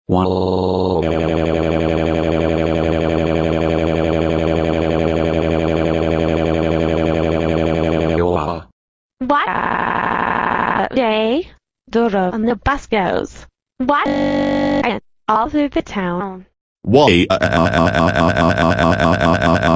What day? Dora and the bus goes. What? All through the town. Why?